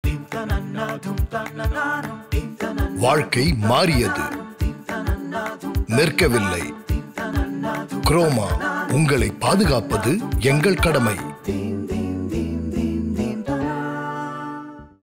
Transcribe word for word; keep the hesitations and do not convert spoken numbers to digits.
வாழ்க்கை மாறியது, நிற்கவில்லை. குரோமா, உங்களை பாதுகாப்பது எங்கள் கடமை.